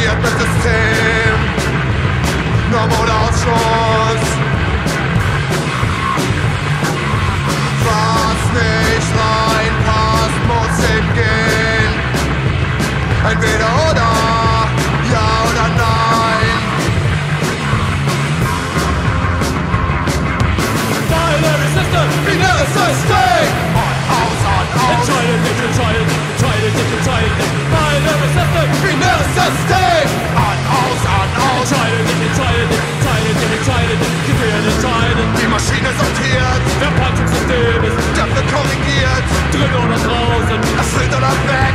funktioniert das System. Normalausschuss. Was nicht reinpasst, muss ihm gehen. Entweder oder, ja oder nein. Binary System, Binäres System. Aus. entscheide dich. Binary System, Binäres System. Aus. entscheide dich. Gehirn entscheidet, Die Maschine sortiert, Verpackungssystem ist dafür korrigiert. drin oder draußen. Erfüllt oder weg.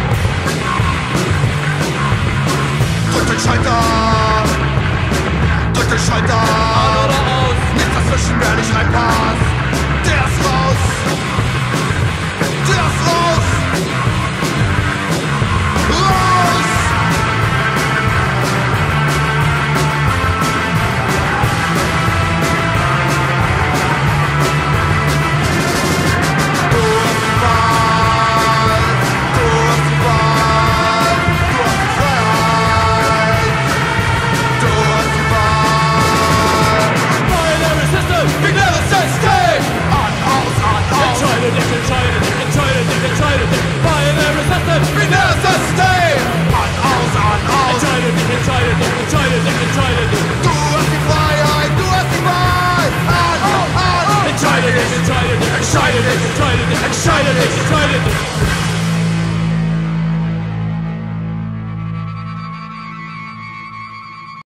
Drück den Schalter. Drück den Schalter. An oder aus, Nichts dazwischen, wer nicht reinpasst. Der ist raus. Der ist raus. Raus. Du hast die Wahl. Du hast die Wahl. Du hast die Freiheit. Du hast die Wahl. Binary System, Binäres System. Aus. entscheide dich. Binary System, Binäres System. Aus. entscheide dich. Du hast die Freiheit, du hast die Wahl. An. Entscheide dich.